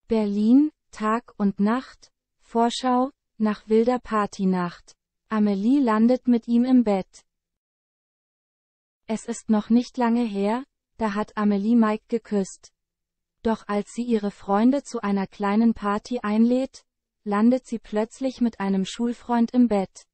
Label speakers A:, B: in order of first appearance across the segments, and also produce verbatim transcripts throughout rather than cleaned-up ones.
A: Berlin, Tag und Nacht, Vorschau, nach wilder Partynacht. Amelie landet mit ihm im Bett. Es ist noch nicht lange her, da hat Amelie Mike geküsst. Doch als sie ihre Freunde zu einer kleinen Party einlädt, landet sie plötzlich mit einem Schulfreund im Bett.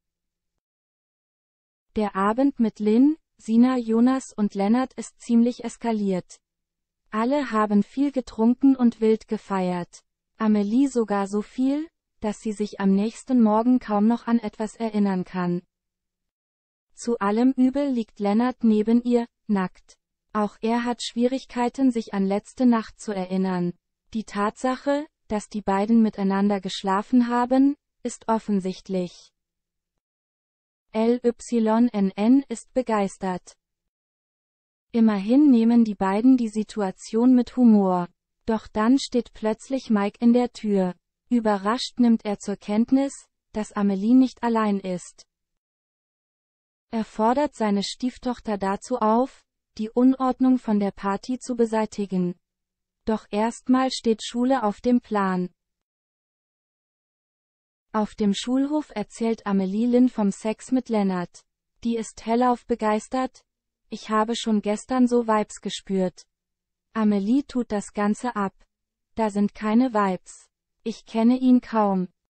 A: Der Abend mit Lynn, Sina, Jonas und Lennart ist ziemlich eskaliert. Alle haben viel getrunken und wild gefeiert. Amelie sogar so viel, dass sie sich am nächsten Morgen kaum noch an etwas erinnern kann. Zu allem Übel liegt Lennart neben ihr, nackt. Auch er hat Schwierigkeiten, sich an letzte Nacht zu erinnern. Die Tatsache, dass die beiden miteinander geschlafen haben, ist offensichtlich. L Y N N ist begeistert. Immerhin nehmen die beiden die Situation mit Humor. Doch dann steht plötzlich Mike in der Tür. Überrascht nimmt er zur Kenntnis, dass Amelie nicht allein ist. Er fordert seine Stieftochter dazu auf, die Unordnung von der Party zu beseitigen. Doch erstmal steht Schule auf dem Plan. Auf dem Schulhof erzählt Amelie Lynn vom Sex mit Lennart. Die ist hellauf begeistert. Ich habe schon gestern so Vibes gespürt. Amelie tut das Ganze ab. Da sind keine Vibes. Ich kenne ihn kaum.